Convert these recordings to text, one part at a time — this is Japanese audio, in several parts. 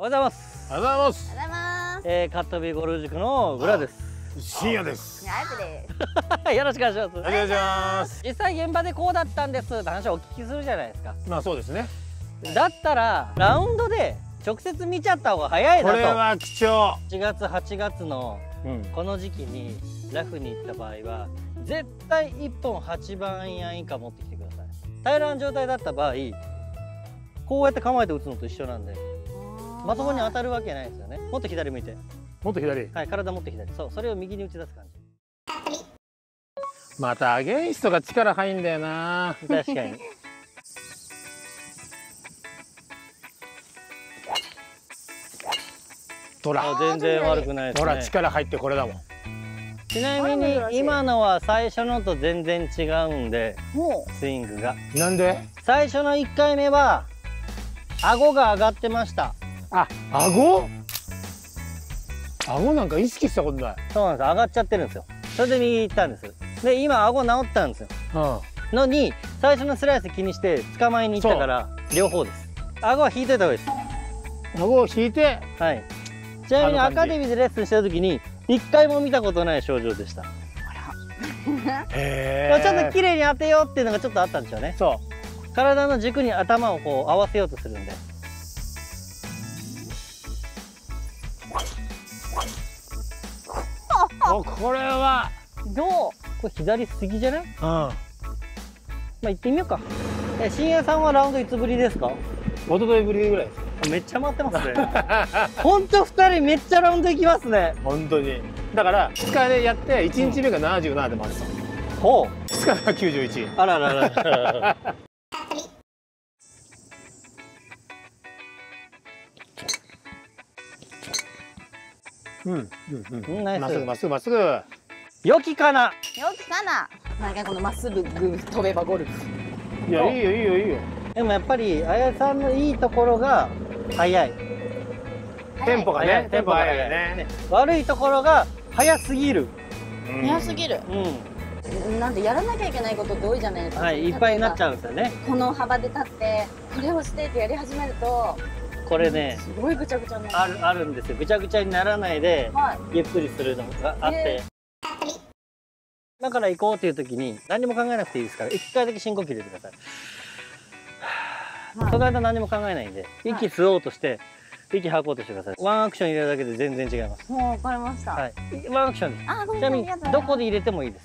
おはようございます。 おはようございます。 おはようございます。 カットビーゴルフ塾のグラです。 深夜です。 ナイスです。 よろしくお願いします。 お願いします。 実際現場でこうだったんですって話をお聞きするじゃないですか。 まあそうですね。 だったらラウンドで直接見ちゃった方が早いなと。 これは貴重。 7月8月のこの時期にラフに行った場合は絶対1本8番アイアン以下持ってきてください。平らな状態だった場合こうやって構えて打つのと一緒なんでまともに当たるわけないですよね。もっと左向いて、 もっと左。 はい、体もっと左。そう、それを右に打ち出す感じ。 またアゲインストが力入んだよな。 確かに。 ほら全然悪くないですね。 ほら力入ってこれだもん。 ちなみに今のは最初のと全然違うんで、スイングが。 なんで？ 最初の1回目は顎が上がってました。 あ、顎？顎なんか意識したことない。 そうなんです。上がっちゃってるんですよ。それで右行ったんです。で今顎治ったんですよ。のに最初のスライス気にして捕まえに行ったから両方です。顎は引いといた方がいいです。 顎を引いて。 はい。ちなみにアカデミーでレッスンしてる時に1回も見たことない症状でした。 へえ。 ちょっと綺麗に当てようっていうのがちょっとあったんでしょうね。そう。体の軸に頭をこう合わせようとするんで。 これはどう？これ左すぎじゃない？まあ行ってみようか。深夜さんはラウンドいつぶりですか？ 一昨日ぶりぐらいです。 めっちゃ回ってますね。本当2人めっちゃラウンド行きますね。 本当に。だから2日でやって1日目が77で回ってた。 ほう。 2日が91。 あらららら。 まっすぐまっすぐまっすぐ。 良きかな。 よきかな。なんかこのまっすぐ飛べばゴルフ。 いや、いいよいいよいいよ。 でもやっぱりあやさんのいいところが速い。 テンポがね、テンポが速いよね。 悪いところが速すぎる。 速すぎる。なんでやらなきゃいけないことって多いじゃないですか。はい、 いっぱいになっちゃうんですよね。 この幅で立ってこれをしてってやり始めると。 これね、 すごいぐちゃぐちゃになる。 あるんですよ。ぐちゃぐちゃにならないで、ゆっくりするのがあって。だから行こうっていう時に何も考えなくていいですから、1回だけ深呼吸入れてください。その間何も考えないんで、息吸おうとして息吐こうとしてください。ワンアクション入れるだけで全然違います。 もう分かりました。はい。 ワンアクションです。ちなみにどこで入れてもいいです。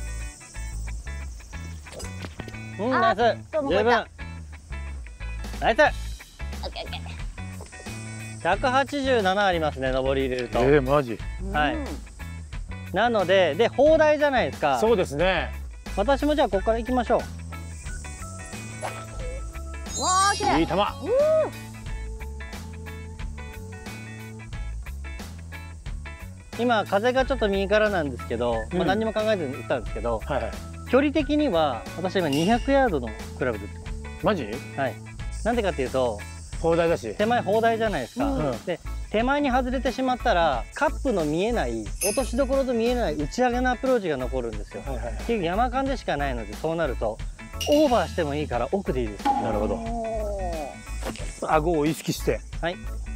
ナイス。十分。ナイス。187ありますね、上り入れると。 マジ。 はい。なので、砲台じゃないですか。 そうですね。 私もじゃあここから行きましょう。 わあ、綺麗。 いい球。 今風がちょっと右からなんですけど、何も考えずに打ったんですけど、距離的には私は今200ヤードのクラブで打ってます。 マジ？ はい。なんでかっていうと、 砲台だし。 手前砲台じゃないですか。で、手前に外れてしまったらカップの見えない落としどころと見えない打ち上げのアプローチが残るんですよ。結局山間でしかないので、そうなるとオーバーしてもいいから奥でいいです。 なるほど。顎を意識して。 はい。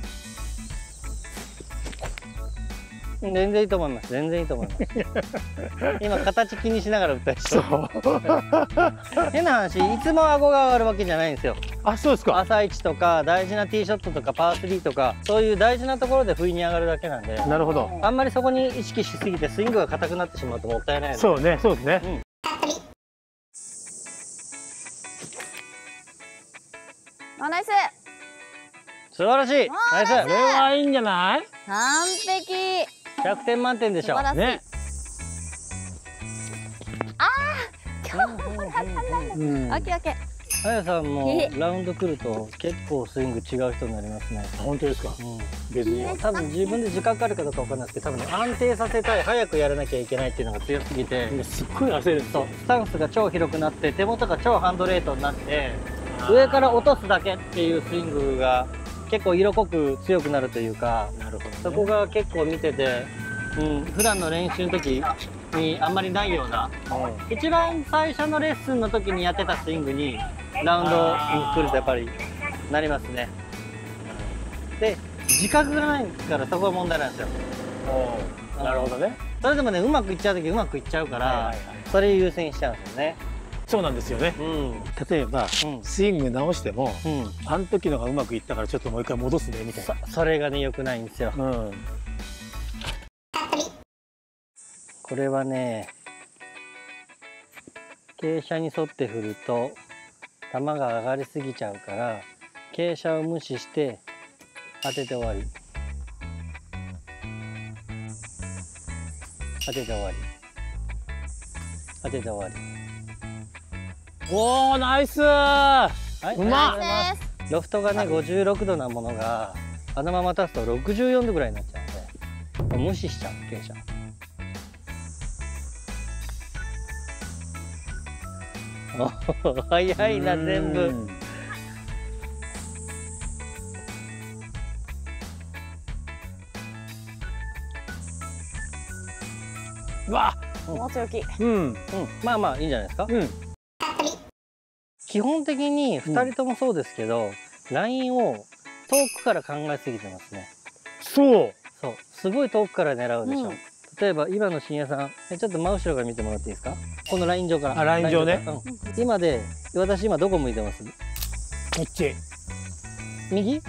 全然いいと思います。全然いいと思います。今形気にしながら打ったでしょ。変な話、いつも顎が上がるわけじゃないんですよ。 あ、そうですか。 朝一とか大事なティーショットとかパー3とかそういう大事なところで不意に上がるだけなんで。 なるほど。 あんまりそこに意識しすぎてスイングが硬くなってしまうともったいないので。 そうね、そうですね。 ナイス。 素晴らしい。ナイス。 これはいいんじゃない？ 完璧。 100点満点でしょ。 ね。ああ、今日もだったね。オッケーオッケー。 あやさんもラウンド来ると結構スイング違う人になりますね。 本当ですか？別に多分自分で自覚あるかどうかわかんないですけど、多分ね、安定させたい、早くやらなきゃいけないっていうのが強すぎて、 すっごい焦るんですよ。 スタンスが超広くなって手元が超ハンドレートになって上から落とすだけっていうスイングが結構色濃く強くなるというか、そこが結構見てて、普段の練習の時にあんまりないような、一番最初のレッスンの時にやってたスイングにラウンドに来るとやっぱりなりますね。で自覚がないからそこが問題なんですよ。 なるほどね。 それでもねうまくいっちゃう時うまくいっちゃうからそれ優先しちゃうんですよね。 そうなんですよね。例えばスイング直してもあの時のがうまくいったからちょっともう一回戻すねみたいな。 それがね良くないんですよ。これはね傾斜に沿って振ると球が上がりすぎちゃうから傾斜を無視して当てて終わり。当てて終わり。当てて終わり。 おお、ナイスー。 はい、 うまっ。 ロフトがね56度なものがあのまま立つと64度ぐらいになっちゃうんで、もう無視しちゃう傾斜。お早いな全部。 うわ、 もう強気。 まあまあいいんじゃないですか。基本的に2人ともそうですけど、ラインを遠くから考えすぎてますね。そう、すごい遠くから狙うでしょ。例えば今の深夜さん、ちょっと真後ろから見てもらっていいですか。このライン上から。 あ、ライン上ね。 今で私今どこ向いてます？ こっち。 右？ い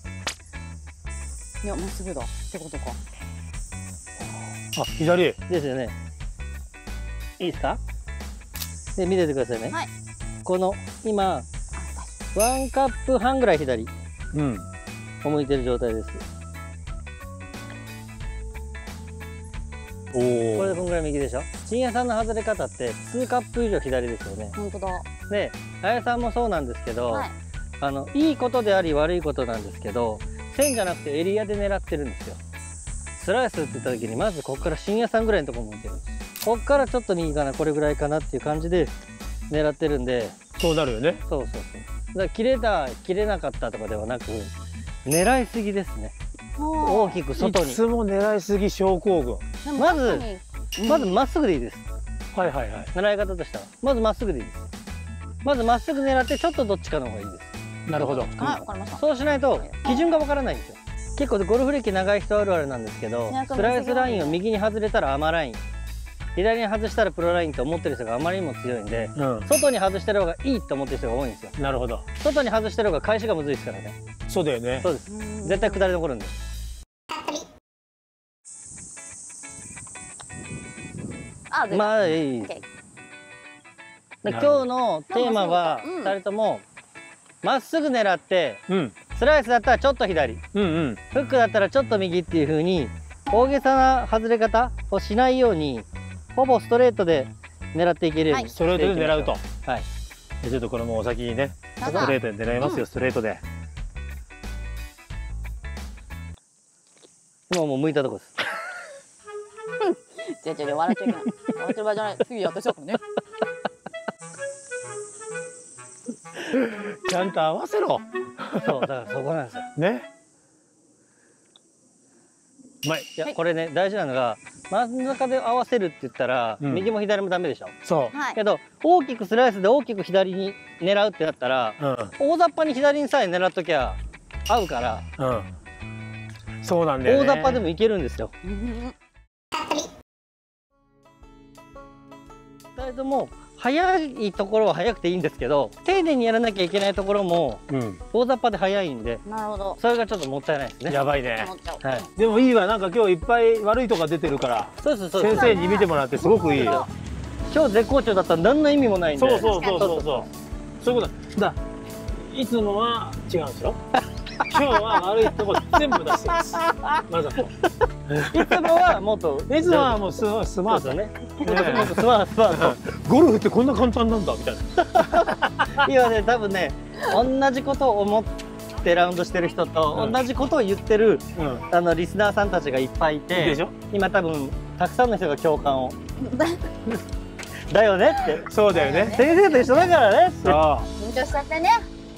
や、まっすぐだってことか。 あ、左ですよね。いいですか？で見ててくださいね。はい。この今1カップ半ぐらい左を向いてる状態です。これでこんぐらい右でしょ。深夜さんの外れ方って2カップ以上左ですよね。 本当だ。 で、あやさんもそうなんですけど、いいことであり悪いことなんですけど、線じゃなくてエリアで狙ってるんですよ。スライスって言った時にまずここから深夜さんぐらいのところ向いてるんです。こっからちょっと右かな、これぐらいかなっていう感じで狙ってるんで、 そうなるよね。 そう。だから切れた切れなかったとかではなく、狙いすぎですね。大きく外に。 いつも狙いすぎ症候群。 まずまっすぐでいいです。狙い方としてはまずまっすぐでいいです。まずまっすぐ狙ってちょっとどっちかの方がいいです。なるほど。そうしないと基準がわからないんですよ。結構ゴルフ歴長い人あるあるなんですけど、スライスラインを右に外れたらアマライン、左に外したらプロラインと思ってる人があまりにも強いんで、外に外してる方がいいと思ってる人が多いんですよ。なるほど。外に外してる方が返しがむずいですからね。そうだよね。そうです。絶対下り残るんで。まあいい。今日のテーマは2人ともまっすぐ狙って、スライスだったらちょっと左、フックだったらちょっと右っていう風に大げさな外れ方をしないように、ほぼストレートで狙っていけるように。ストレートで狙うと。はい。ちょっとこれもお先にね、ストレートで狙いますよ。ストレートで。今もう向いたとこです。 違う笑っちゃいけない。笑ってる場合じゃない。次私だもんね。 ちゃんと合わせろ。 そうだからそこなんですよ。 ね。 いやこれね大事なのが、真ん中で合わせるって言ったら、右も左もダメでしょ。そうけど大きくスライスで大きく左に狙うってなったら、大雑把に左にさえ狙っときゃ合うから、そうなんだよね。大雑把でもいけるんですよ。2人とも速いところは速くていいんですけど、丁寧にやらなきゃいけないところも大雑把で速いんで、それがちょっともったいないですね。やばいね。でもいいわ、なんか今日いっぱい悪いとこが出てるから、先生に見てもらってすごくいいよ。今日絶好調だったら何の意味もないんで。そういうことだ。いつもは違うんですよ。今日は悪いとこ全部出してます。わざと。いつもはもっと。いつもはもうスマートね。スマート。ゴルフってこんな簡単なんだみたいな。今ね、多分ね、同じことを思ってラウンドしてる人と同じことを言ってるリスナーさんたちがいっぱいいて、今多分たくさんの人が共感を。だよねって。そうだよね。先生と一緒だからねって。 緊張しちゃってね。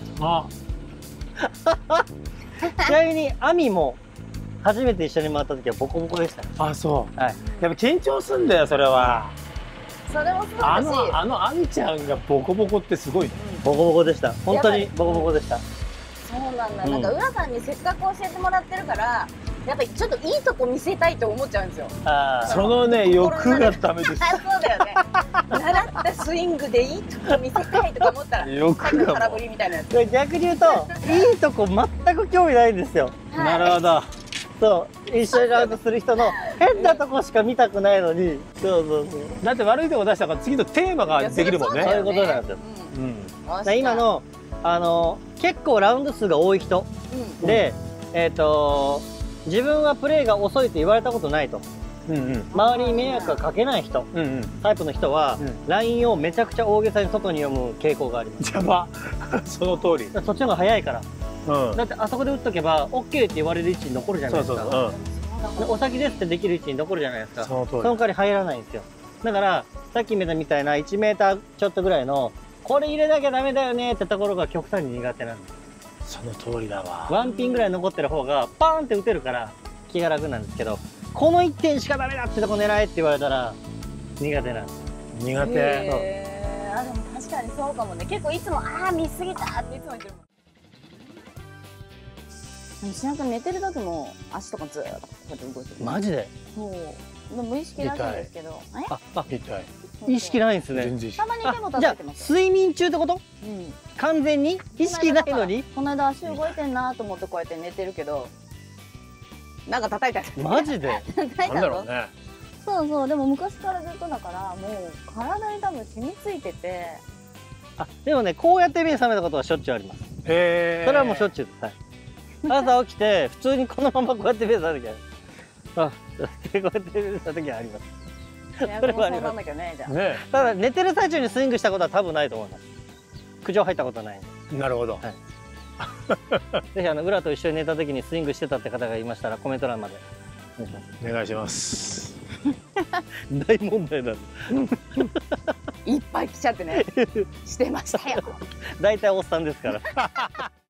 ちなみにアミも初めて一緒に回った時はボコボコでした。あ、そう。はい。やっぱ緊張すんだよそれは。 それもそうだし。 アミちゃんがボコボコってすごいね。 ボコボコでした。本当にボコボコでした。 そそうなんだ、 うんなんか浦さんにせっかく教えてもらってるからやっぱりちょっといいとこ見せたいと思っちゃうんですよ。 あそのね欲がダメです。 あ、そうだよね。習ったスイングでいいとこ見せたいとか思ったら欲がもう空振りみたいなやつ。 あ、逆に言うといいとこ全く興味ないんですよ。 なるほど。 そう一緒にラウンドする人の変なとこしか見たくないのに、そうそうそう、 だって悪いとこ出したから次のテーマができるもんね。 そういうことなんですよ。 うん。 だから今の結構ラウンド数が多い人で、自分はプレーが遅いって言われたことないと、 うんうん周りに迷惑がかけない人、 うんうん。 タイプの人は、ラインをめちゃくちゃ大げさに外に読む傾向があります。 邪魔。その通り。 だからそっちの方が早いから、 うん。 だってあそこで打っとけば OK って言われる位置に残るじゃないですか。 そうそうでお先ですってできる位置に残るじゃないですか。 その通りその代わり入らないんですよ。だからさっき見たみたいな1メーターちょっとぐらいのこれ入れなきゃダメだよねってところが極端に苦手なんです。 その通りだわ。 ワンピンぐらい残ってる方がパーンって打てるから気が楽なんですけど、この1点しかダメだってとこ狙えって言われたら苦手なんです。 苦手。 あ、でも確かにそうかもね。結構いつも見すぎたっていつも言ってるもん。石原さん寝てる時も足とかずーっとこうやって動いてる。 マジで？ そう。でも無意識らしいんですけど。 痛い。 意識ないんですね。 全然意識たまに手もじゃあ叩いてます。 睡眠中ってこと？ うん。 完全に意識ないのに？ この間足動いてんなと思ってこうやって寝てるけど、なんか叩いたり。 マジで？ 叩いなんたの？ だろうね。 そうそう。でも昔からずっとだからもう体に多分染みついてて。 あ、でもね、こうやって目覚めたことはしょっちゅうあります。 へえ。 それはもうしょっちゅうです。はい。朝起きて普通にこのままこうやって目覚めた時は、こうやって目覚めた時はあります。 エアコンそうなんだけどね、じゃあ。 ね。 ただ寝てる最中にスイングしたことは多分ないと思います。苦情入ったことないんで。 なるほど。 ぜひ浦と一緒に寝た時にスイングしてたって方がいましたらコメント欄までお願いします。 大問題なんです。 いっぱい来ちゃってね。してましたよ。 大体おっさんですから。